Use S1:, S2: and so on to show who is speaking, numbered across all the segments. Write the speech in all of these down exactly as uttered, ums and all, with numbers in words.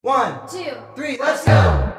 S1: One, two, three, let's go!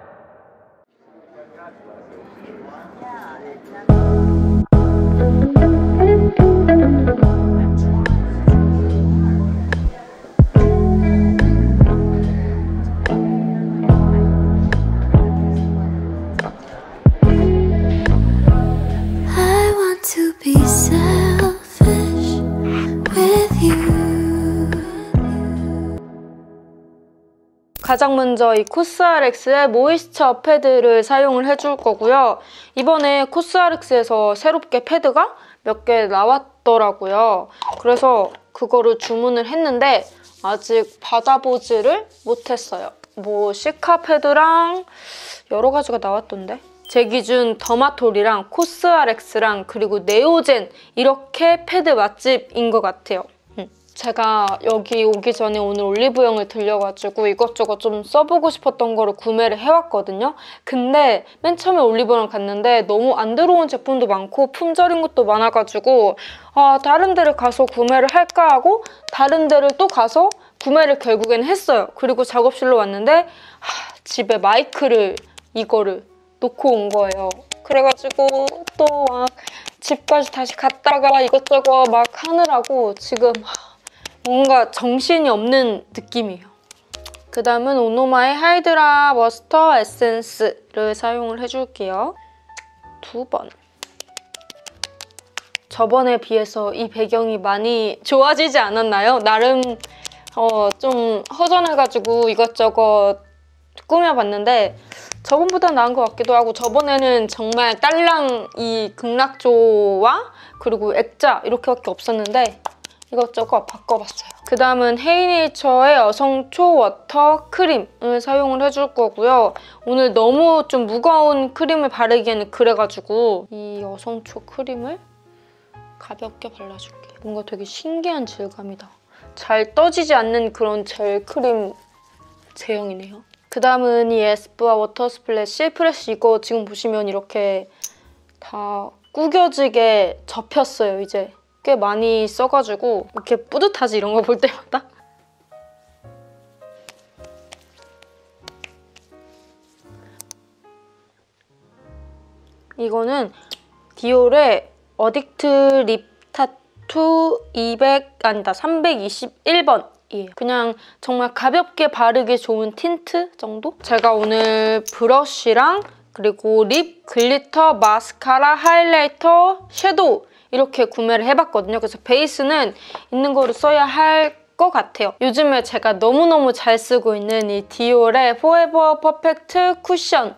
S2: 가장 먼저 이 코스알엑스의 모이스처 패드를 사용을 해줄 거고요. 이번에 코스알엑스에서 새롭게 패드가 몇 개 나왔더라고요. 그래서 그거를 주문을 했는데 아직 받아보지를 못했어요. 뭐 시카 패드랑 여러 가지가 나왔던데? 제 기준 더마톨이랑 코스알엑스랑 그리고 네오젠 이렇게 패드 맛집인 것 같아요. 제가 여기 오기 전에 오늘 올리브영을 들려가지고 이것저것 좀 써보고 싶었던 거를 구매를 해왔거든요. 근데 맨 처음에 올리브영 갔는데 너무 안 들어온 제품도 많고 품절인 것도 많아가지고 아, 다른 데를 가서 구매를 할까 하고 다른 데를 또 가서 구매를 결국엔 했어요. 그리고 작업실로 왔는데 하, 집에 마이크를 이거를 놓고 온 거예요. 그래가지고 또 막 집까지 다시 갔다가 이것저것 막 하느라고 지금 뭔가 정신이 없는 느낌이에요. 그 다음은 오노마의 하이드라 머스터 에센스를 사용을 해줄게요. 두 번. 저번에 비해서 이 배경이 많이 좋아지지 않았나요? 나름 어, 좀 허전해가지고 이것저것 꾸며봤는데 저번보다 나은 것 같기도 하고 저번에는 정말 딸랑 이 극락조와 그리고 액자 이렇게밖에 없었는데 이것저것 바꿔봤어요. 그 다음은 헤이네이처의 여성초 워터 크림을 사용을 해줄 거고요. 오늘 너무 좀 무거운 크림을 바르기에는 그래가지고 이 여성초 크림을 가볍게 발라줄게요. 뭔가 되게 신기한 질감이다. 잘 떠지지 않는 그런 젤 크림 제형이네요. 그 다음은 이 에스쁘아 워터 스플래시 프레쉬 이거 지금 보시면 이렇게 다 구겨지게 접혔어요, 이제. 꽤 많이 써가지고 이렇게 뿌듯하지, 이런 거 볼 때마다. 이거는 디올의 어딕트 립 타투 이백, 아니다, 삼백이십일 번이에요. 그냥 정말 가볍게 바르기 좋은 틴트 정도? 제가 오늘 브러쉬랑 그리고 립, 글리터, 마스카라, 하이라이터, 섀도우 이렇게 구매를 해봤거든요. 그래서 베이스는 있는 거를 써야 할 것 같아요. 요즘에 제가 너무너무 잘 쓰고 있는 이 디올의 포에버 퍼펙트 쿠션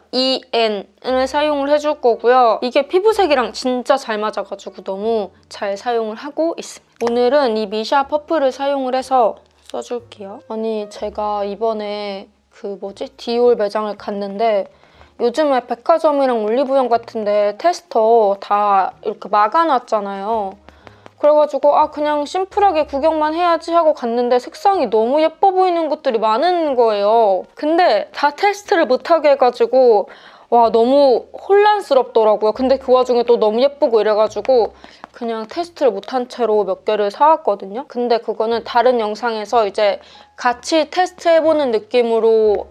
S2: 이엔을 사용을 해줄 거고요. 이게 피부색이랑 진짜 잘 맞아가지고 너무 잘 사용을 하고 있습니다. 오늘은 이 미샤 퍼플을 사용을 해서 써줄게요. 아니, 제가 이번에 그 뭐지? 디올 매장을 갔는데 요즘에 백화점이랑 올리브영 같은데 테스터 다 이렇게 막아놨잖아요. 그래가지고 아 그냥 심플하게 구경만 해야지 하고 갔는데 색상이 너무 예뻐 보이는 것들이 많은 거예요. 근데 다 테스트를 못하게 해가지고 와 너무 혼란스럽더라고요. 근데 그 와중에 또 너무 예쁘고 이래가지고 그냥 테스트를 못한 채로 몇 개를 사왔거든요. 근데 그거는 다른 영상에서 이제 같이 테스트해보는 느낌으로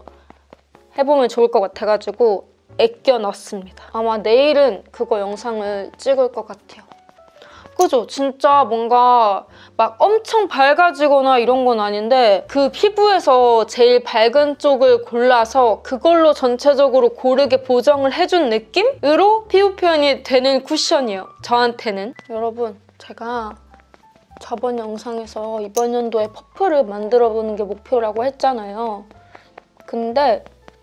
S2: 해보면 좋을 것 같아가지고 애껴놨습니다. 아마 내일은 그거 영상을 찍을 것 같아요. 그죠? 진짜 뭔가 막 엄청 밝아지거나 이런 건 아닌데 그 피부에서 제일 밝은 쪽을 골라서 그걸로 전체적으로 고르게 보정을 해준 느낌으로 피부 표현이 되는 쿠션이에요. 저한테는. 여러분, 제가 저번 영상에서 이번 연도에 퍼플을 만들어보는 게 목표라고 했잖아요. 근데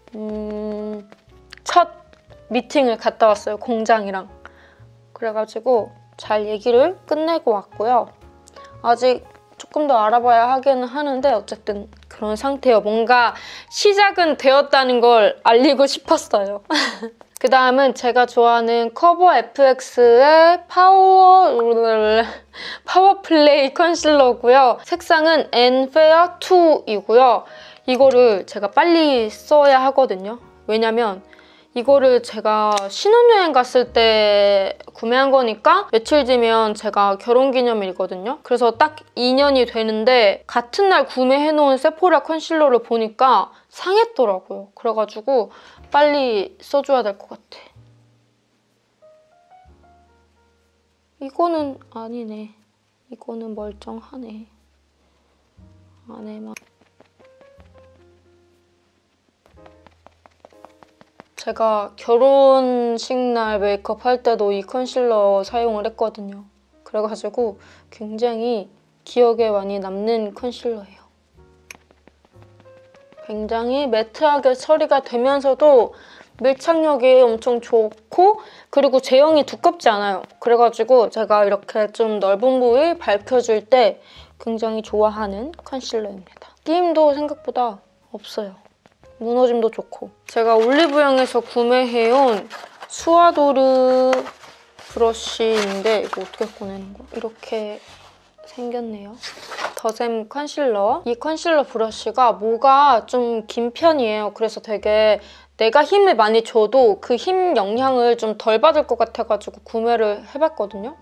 S2: 음... 첫 미팅을 갔다 왔어요, 공장이랑. 그래가지고 잘 얘기를 끝내고 왔고요. 아직 조금 더 알아봐야 하기는 하는데 어쨌든 그런 상태예요. 뭔가 시작은 되었다는 걸 알리고 싶었어요. 그 다음은 제가 좋아하는 커버 에프엑스의 파워... 파워 플레이 컨실러고요. 색상은 엔페어 투이고요. 이거를 제가 빨리 써야 하거든요. 왜냐면 이거를 제가 신혼여행 갔을 때 구매한 거니까 며칠 뒤면 제가 결혼기념일이거든요. 그래서 딱 이 년이 되는데 같은 날 구매해놓은 세포라 컨실러를 보니까 상했더라고요. 그래가지고 빨리 써줘야 될 것 같아. 이거는 아니네. 이거는 멀쩡하네. 안에만. 제가 결혼식 날 메이크업 할 때도 이 컨실러 사용을 했거든요. 그래가지고 굉장히 기억에 많이 남는 컨실러예요. 굉장히 매트하게 처리가 되면서도 밀착력이 엄청 좋고 그리고 제형이 두껍지 않아요. 그래가지고 제가 이렇게 좀 넓은 부위 밝혀줄 때 굉장히 좋아하는 컨실러입니다. 끼임도 생각보다 없어요. 무너짐도 좋고. 제가 올리브영에서 구매해온 수아도르 브러쉬인데 이거 어떻게 꺼내는 거야? 이렇게 생겼네요. 더샘 컨실러. 이 컨실러 브러쉬가 모가 좀 긴 편이에요. 그래서 되게 내가 힘을 많이 줘도 그 힘 영향을 좀 덜 받을 것 같아가지고 구매를 해봤거든요.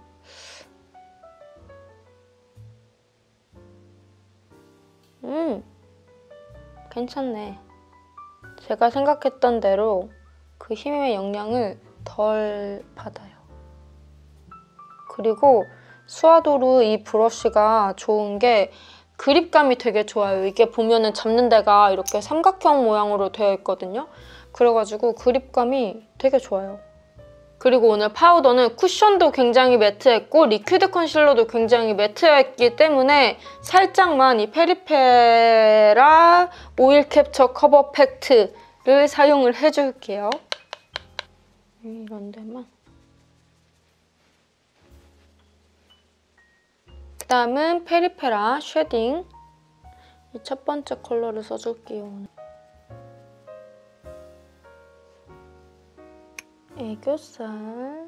S2: 음, 괜찮네. 제가 생각했던 대로 그 힘의 영향을 덜 받아요. 그리고 수아도르 이 브러쉬가 좋은 게 그립감이 되게 좋아요. 이게 보면은 잡는 데가 이렇게 삼각형 모양으로 되어 있거든요. 그래가지고 그립감이 되게 좋아요. 그리고 오늘 파우더는 쿠션도 굉장히 매트했고 리퀴드 컨실러도 굉장히 매트했기 때문에 살짝만 이 페리페라 오일 캡처 커버 팩트를 사용을 해줄게요. 이런 데만. 그 다음은 페리페라 쉐딩. 이 첫 번째 컬러를 써줄게요. 애교살.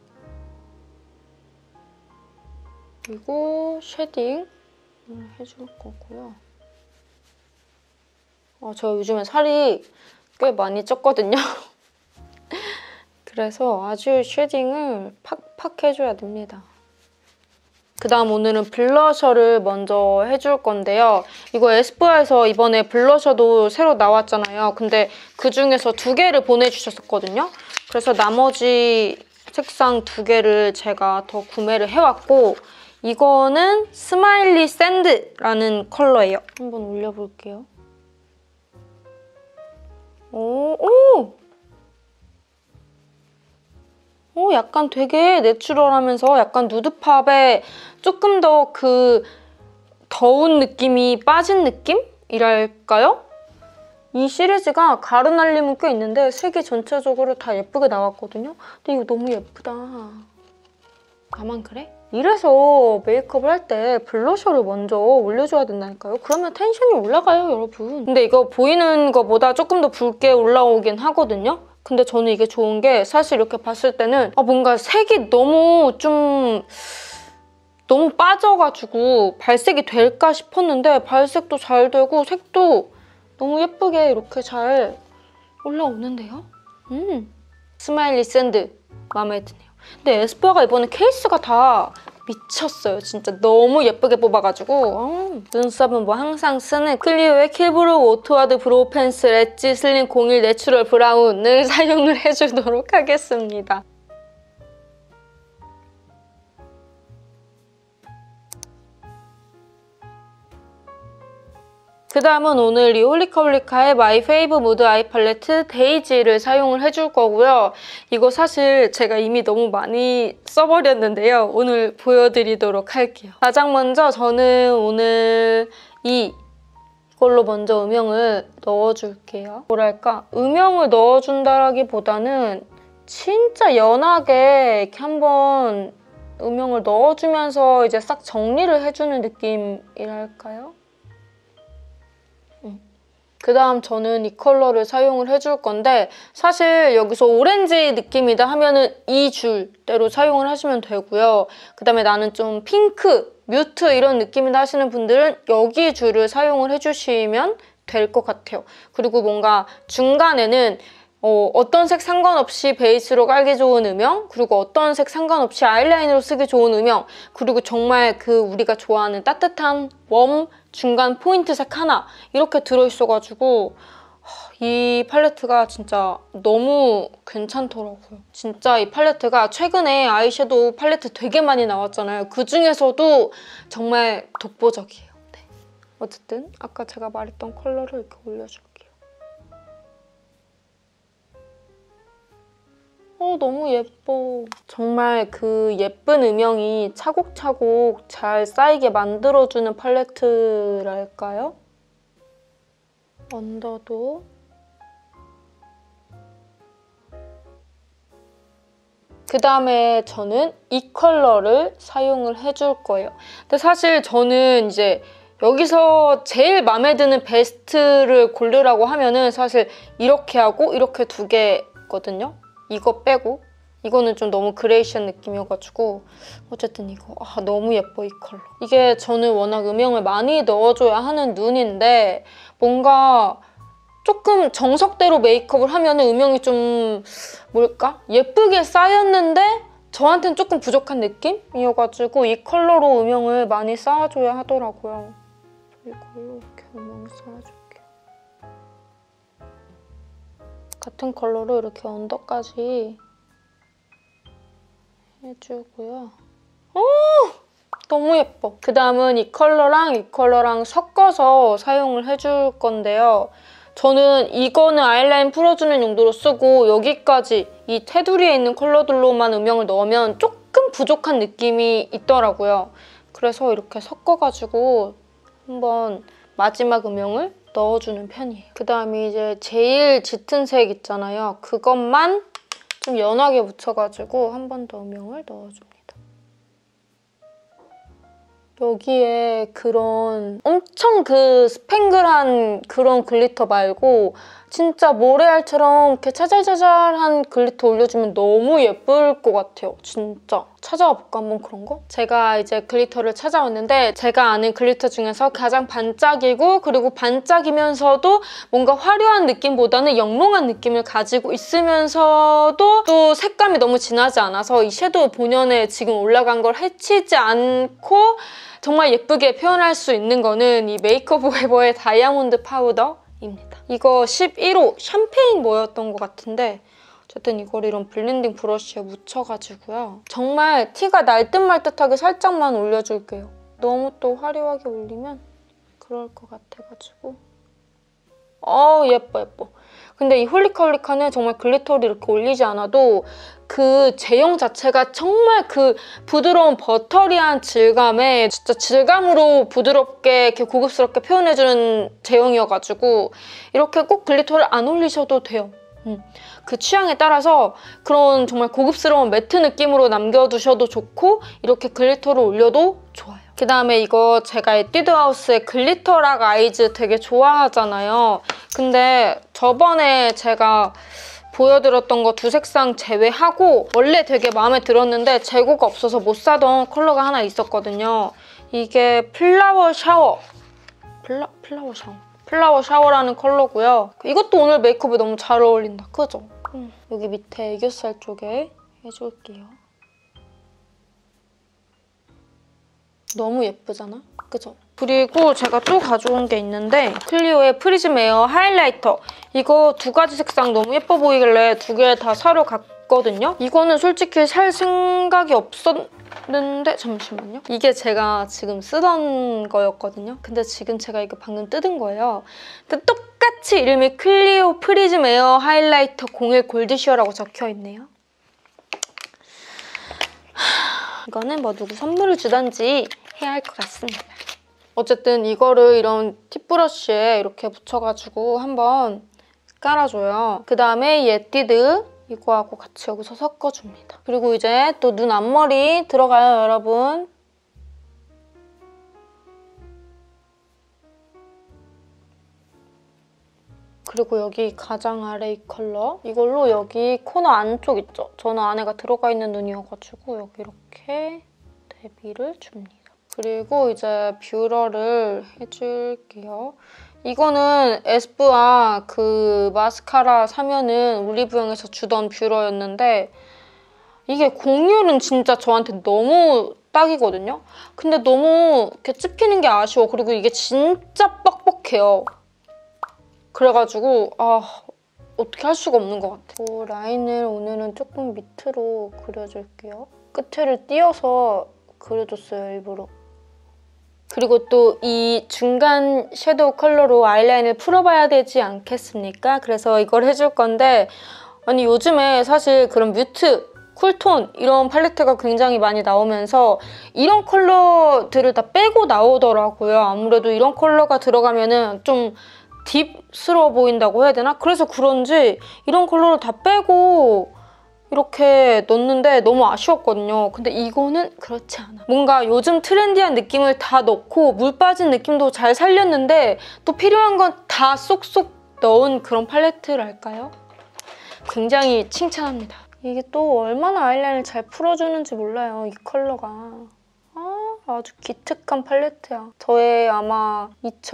S2: 그리고 쉐딩 해줄 거고요. 어, 저 요즘에 살이 꽤 많이 쪘거든요. 그래서 아주 쉐딩을 팍팍 해줘야 됩니다. 그 다음 오늘은 블러셔를 먼저 해줄 건데요. 이거 에스쁘아에서 이번에 블러셔도 새로 나왔잖아요. 근데 그중에서 두 개를 보내주셨었거든요. 그래서 나머지 색상 두 개를 제가 더 구매를 해왔고 이거는 스마일리 샌드라는 컬러예요. 한번 올려볼게요. 오, 오! 오, 약간 되게 내추럴하면서 약간 누드팝에 조금 더 그 더운 느낌이 빠진 느낌이랄까요? 이 시리즈가 가루 날림은 꽤 있는데 색이 전체적으로 다 예쁘게 나왔거든요. 근데 이거 너무 예쁘다. 나만 그래? 이래서 메이크업을 할 때 블러셔를 먼저 올려줘야 된다니까요. 그러면 텐션이 올라가요, 여러분. 근데 이거 보이는 것보다 조금 더 붉게 올라오긴 하거든요. 근데 저는 이게 좋은 게 사실 이렇게 봤을 때는 아, 뭔가 색이 너무 좀 너무 빠져가지고 발색이 될까 싶었는데 발색도 잘 되고 색도 너무 예쁘게 이렇게 잘 올라오는데요? 음, 스마일리 샌드 마음에 드네요. 근데 에스쁘아가 이번에 케이스가 다 미쳤어요. 진짜 너무 예쁘게 뽑아가지고 음. 눈썹은 뭐 항상 쓰는 클리오의 킬브루 오토와드 브로우 펜슬 엣지 슬림 공일 내추럴 브라운을 사용을 해주도록 하겠습니다. 그 다음은 오늘 리올리카올리카의 마이 페이브 무드 아이 팔레트 데이지를 사용을 해줄 거고요. 이거 사실 제가 이미 너무 많이 써버렸는데요. 오늘 보여드리도록 할게요. 가장 먼저 저는 오늘 이 이걸로 먼저 음영을 넣어줄게요. 뭐랄까, 음영을 넣어준다라기보다는 진짜 연하게 이렇게 한번 음영을 넣어주면서 이제 싹 정리를 해주는 느낌이랄까요? 그 다음 저는 이 컬러를 사용을 해줄 건데 사실 여기서 오렌지 느낌이다 하면은 이 줄대로 사용을 하시면 되고요. 그 다음에 나는 좀 핑크, 뮤트 이런 느낌이다 하시는 분들은 여기 줄을 사용을 해주시면 될 것 같아요. 그리고 뭔가 중간에는 어, 어떤 색 상관없이 베이스로 깔기 좋은 음영, 그리고 어떤 색 상관없이 아이라인으로 쓰기 좋은 음영, 그리고 정말 그 우리가 좋아하는 따뜻한 웜 중간 포인트색 하나 이렇게 들어있어가지고 이 팔레트가 진짜 너무 괜찮더라고요. 진짜 이 팔레트가 최근에 아이섀도우 팔레트 되게 많이 나왔잖아요. 그 중에서도 정말 독보적이에요. 네. 어쨌든 아까 제가 말했던 컬러를 이렇게 올려줄게요. 어, 너무 예뻐. 정말 그 예쁜 음영이 차곡차곡 잘 쌓이게 만들어주는 팔레트랄까요? 언더도 그 다음에 저는 이 컬러를 사용을 해줄 거예요. 근데 사실 저는 이제 여기서 제일 마음에 드는 베스트를 고르라고 하면은 사실 이렇게 하고 이렇게 두 개거든요. 이거 빼고. 이거는 좀 너무 그레이션 느낌이어가지고 어쨌든 이거 아, 너무 예뻐, 이 컬러. 이게 저는 워낙 음영을 많이 넣어줘야 하는 눈인데 뭔가 조금 정석대로 메이크업을 하면 음영이 좀 뭘까? 예쁘게 쌓였는데 저한테는 조금 부족한 느낌이어가지고 이 컬러로 음영을 많이 쌓아줘야 하더라고요. 이걸로 이렇게 음영을 쌓아줄게요. 같은 컬러로 이렇게 언더까지 해주고요. 오! 너무 예뻐. 그 다음은 이 컬러랑 이 컬러랑 섞어서 사용을 해줄 건데요. 저는 이거는 아이라인 풀어주는 용도로 쓰고 여기까지 이 테두리에 있는 컬러들로만 음영을 넣으면 조금 부족한 느낌이 있더라고요. 그래서 이렇게 섞어가지고 한번 마지막 음영을 넣어주는 편이에요. 그 다음에 이제 제일 짙은 색 있잖아요. 그것만 좀 연하게 묻혀가지고 한 번 더 음영을 넣어줍니다. 여기에 그런 엄청 그 스팽글한 그런 글리터 말고 진짜 모래알처럼 이렇게 차잘차잘한 글리터 올려주면 너무 예쁠 것 같아요. 진짜. 찾아와 볼까 한번 그런 거? 제가 이제 글리터를 찾아왔는데 제가 아는 글리터 중에서 가장 반짝이고 그리고 반짝이면서도 뭔가 화려한 느낌보다는 영롱한 느낌을 가지고 있으면서도 또 색감이 너무 진하지 않아서 이 섀도우 본연에 지금 올라간 걸 해치지 않고 정말 예쁘게 표현할 수 있는 거는 이 메이크업 웨버의 다이아몬드 파우더입니다. 이거 십일 호 샴페인 뭐였던 것 같은데 어쨌든 이걸 이런 블렌딩 브러쉬에 묻혀가지고요. 정말 티가 날 듯 말 듯하게 살짝만 올려줄게요. 너무 또 화려하게 올리면 그럴 것 같아가지고 어 예뻐 예뻐. 근데 이 홀리카홀리카는 정말 글리터를 이렇게 올리지 않아도 그 제형 자체가 정말 그 부드러운 버터리한 질감에 진짜 질감으로 부드럽게 이렇게 고급스럽게 표현해주는 제형이어가지고 이렇게 꼭 글리터를 안 올리셔도 돼요. 음. 그 취향에 따라서 그런 정말 고급스러운 매트 느낌으로 남겨두셔도 좋고 이렇게 글리터를 올려도 좋아요. 그 다음에 이거 제가 에뛰드하우스의 글리터락 아이즈 되게 좋아하잖아요. 근데 저번에 제가 보여드렸던 거 두 색상 제외하고 원래 되게 마음에 들었는데 재고가 없어서 못 사던 컬러가 하나 있었거든요. 이게 플라워 샤워. 플라, 플라워 샤워. 플라워 샤워라는 컬러고요. 이것도 오늘 메이크업에 너무 잘 어울린다. 그죠? 음, 여기 밑에 애교살 쪽에 해줄게요. 너무 예쁘잖아? 그죠? 그리고 제가 또 가져온 게 있는데 클리오의 프리즘 에어 하이라이터. 이거 두 가지 색상 너무 예뻐 보이길래 두 개 다 사러 갔거든요. 이거는 솔직히 살 생각이 없었는데 잠시만요. 이게 제가 지금 쓰던 거였거든요. 근데 지금 제가 이거 방금 뜯은 거예요. 근데 똑같이 이름이 클리오 프리즘 에어 하이라이터 공일 골드시어라고 적혀있네요. 이거는 뭐 누구 선물을 주던지 해야 할 것 같습니다. 어쨌든 이거를 이런 팁 브러쉬에 이렇게 묻혀가지고 한번 깔아줘요. 그 다음에 이 에뛰드 이거하고 같이 여기서 섞어줍니다. 그리고 이제 또 눈 앞머리 들어가요, 여러분. 그리고 여기 가장 아래 이 컬러 이걸로 여기 코너 안쪽 있죠? 저는 안에가 들어가 있는 눈이어가지고 여기 이렇게 대비를 줍니다. 그리고 이제 뷰러를 해줄게요. 이거는 에스쁘아 그 마스카라 사면은 올리브영에서 주던 뷰러였는데 이게 공률은 진짜 저한테 너무 딱이거든요? 근데 너무 이렇게 찝히는 게 아쉬워. 그리고 이게 진짜 뻑뻑해요. 그래가지고 아 어떻게 할 수가 없는 것 같아. 요 라인을 오늘은 조금 밑으로 그려줄게요. 끝에를 띄어서 그려줬어요, 일부러. 그리고 또 이 중간 섀도우 컬러로 아이라인을 풀어봐야 되지 않겠습니까? 그래서 이걸 해줄 건데 아니 요즘에 사실 그런 뮤트, 쿨톤 이런 팔레트가 굉장히 많이 나오면서 이런 컬러들을 다 빼고 나오더라고요. 아무래도 이런 컬러가 들어가면은 좀 딥스러워 보인다고 해야 되나? 그래서 그런지 이런 컬러를 다 빼고 이렇게 넣었는데 너무 아쉬웠거든요. 근데 이거는 그렇지 않아. 뭔가 요즘 트렌디한 느낌을 다 넣고 물 빠진 느낌도 잘 살렸는데 또 필요한 건 다 쏙쏙 넣은 그런 팔레트랄까요? 굉장히 칭찬합니다. 이게 또 얼마나 아이라인을 잘 풀어주는지 몰라요, 이 컬러가. 아, 아주 기특한 팔레트야. 저의 아마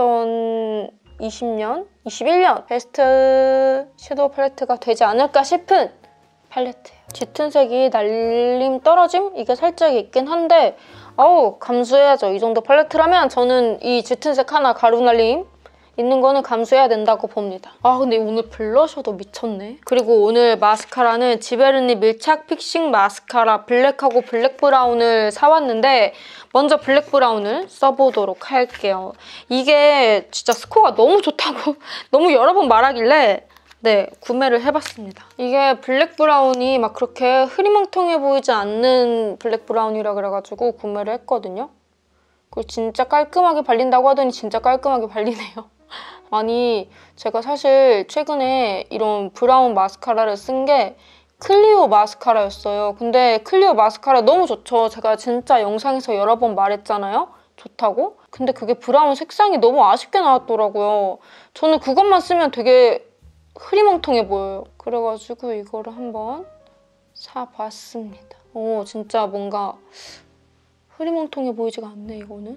S2: 이천이십 년, 이십일 년 베스트 섀도우 팔레트가 되지 않을까 싶은 팔레트예요. 짙은 색이 날림 떨어짐? 이게 살짝 있긴 한데 아우 감수해야죠. 이 정도 팔레트라면 저는 이 짙은 색 하나 가루 날림 있는 거는 감수해야 된다고 봅니다. 아 근데 오늘 블러셔도 미쳤네. 그리고 오늘 마스카라는 지베르니 밀착 픽싱 마스카라 블랙하고 블랙 브라운을 사왔는데 먼저 블랙 브라운을 써보도록 할게요. 이게 진짜 스코어가 너무 좋다고 너무 여러 번 말하길래 네, 구매를 해봤습니다. 이게 블랙 브라운이 막 그렇게 흐리멍텅해 보이지 않는 블랙 브라운이라 그래가지고 구매를 했거든요. 그리고 진짜 깔끔하게 발린다고 하더니 진짜 깔끔하게 발리네요. 아니, 제가 사실 최근에 이런 브라운 마스카라를 쓴 게 클리오 마스카라였어요. 근데 클리오 마스카라 너무 좋죠. 제가 진짜 영상에서 여러 번 말했잖아요. 좋다고? 근데 그게 브라운 색상이 너무 아쉽게 나왔더라고요. 저는 그것만 쓰면 되게 흐리멍텅해 보여요. 그래가지고 이거를 한번 사봤습니다. 오, 진짜 뭔가 흐리멍텅해 보이지가 않네, 이거는.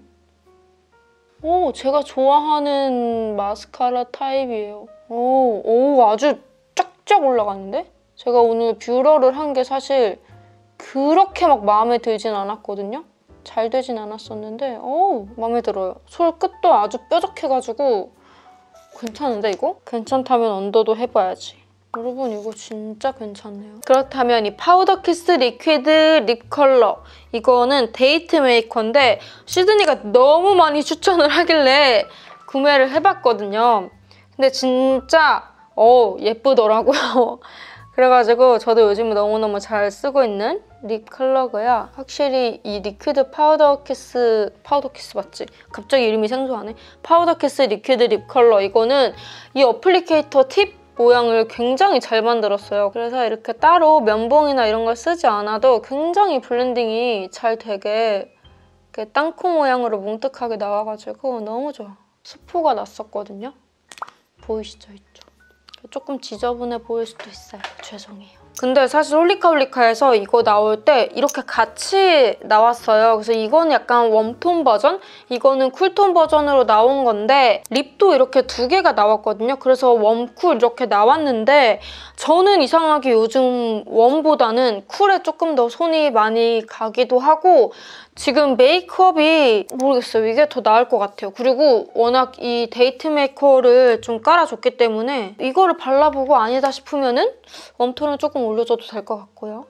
S2: 오, 제가 좋아하는 마스카라 타입이에요. 오, 오, 아주 쫙쫙 올라가는데? 제가 오늘 뷰러를 한 게 사실 그렇게 막 마음에 들진 않았거든요? 잘 되진 않았었는데 오, 마음에 들어요. 솔 끝도 아주 뾰족해가지고 괜찮은데 이거? 괜찮다면 언더도 해봐야지. 여러분 이거 진짜 괜찮네요. 그렇다면 이 파우더 키스 리퀴드 립 컬러 이거는 데이트 메이커인데 시드니가 너무 많이 추천을 하길래 구매를 해봤거든요. 근데 진짜 어 예쁘더라고요. 그래가지고 저도 요즘 너무너무 잘 쓰고 있는 립 컬러고요. 확실히 이 리퀴드 파우더 키스, 파우더 키스 맞지? 갑자기 이름이 생소하네. 파우더 키스 리퀴드 립 컬러 이거는 이 어플리케이터 팁 모양을 굉장히 잘 만들었어요. 그래서 이렇게 따로 면봉이나 이런 걸 쓰지 않아도 굉장히 블렌딩이 잘 되게 이렇게 땅콩 모양으로 뭉툭하게 나와가지고 너무 좋아. 수포가 났었거든요. 보이시죠? 이쪽. 조금 지저분해 보일 수도 있어요. 죄송해요. 근데 사실 홀리카홀리카에서 이거 나올 때 이렇게 같이 나왔어요. 그래서 이거는 약간 웜톤 버전, 이거는 쿨톤 버전으로 나온 건데 립도 이렇게 두 개가 나왔거든요. 그래서 웜쿨 이렇게 나왔는데 저는 이상하게 요즘 웜보다는 쿨에 조금 더 손이 많이 가기도 하고 지금 메이크업이 모르겠어요. 이게 더 나을 것 같아요. 그리고 워낙 이 데이트 메이커를 좀 깔아줬기 때문에 이거를 발라보고 아니다 싶으면은 웜톤을 조금 올려줘도 될 것 같고요.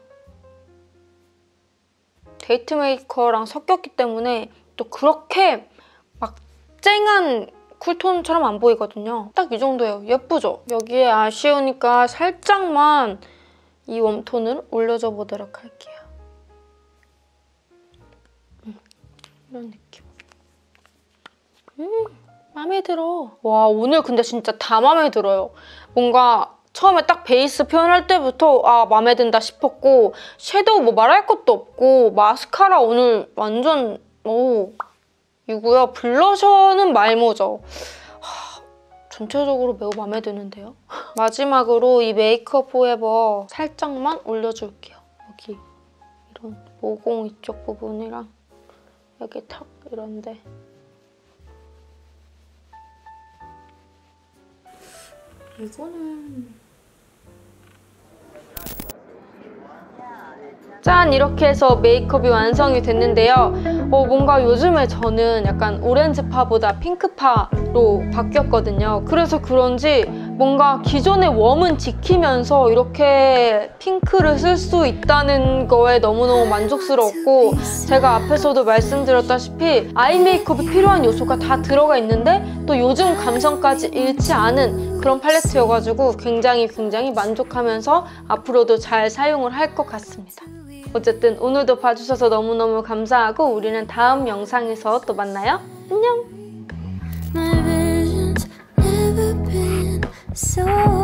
S2: 데이트 메이커랑 섞였기 때문에 또 그렇게 막 쨍한 쿨톤처럼 안 보이거든요. 딱 이 정도예요. 예쁘죠? 여기에 아쉬우니까 살짝만 이 웜톤을 올려줘 보도록 할게요. 음, 이런 느낌. 음, 마음에 들어. 와, 오늘 근데 진짜 다 마음에 들어요. 뭔가 처음에 딱 베이스 표현할 때부터 아 마음에 든다 싶었고 섀도우 뭐 말할 것도 없고 마스카라 오늘 완전 오 이고요. 블러셔는 말모죠. 하, 전체적으로 매우 마음에 드는데요. 마지막으로 이 메이크업 포에버 살짝만 올려줄게요. 여기 이런 모공 이쪽 부분이랑 여기 턱 이런데 이거는... 짠! 이렇게 해서 메이크업이 완성이 됐는데요. 어, 뭔가 요즘에 저는 약간 오렌지파보다 핑크파로 바뀌었거든요. 그래서 그런지 뭔가 기존의 웜은 지키면서 이렇게 핑크를 쓸 수 있다는 거에 너무너무 만족스러웠고, 제가 앞에서도 말씀드렸다시피 아이 메이크업에 필요한 요소가 다 들어가 있는데 또 요즘 감성까지 잃지 않은 그런 팔레트여가지고 굉장히 굉장히 만족하면서 앞으로도 잘 사용을 할 것 같습니다. 어쨌든 오늘도 봐주셔서 너무너무 감사하고 우리는 다음 영상에서 또 만나요. 안녕!
S3: My vision's never been so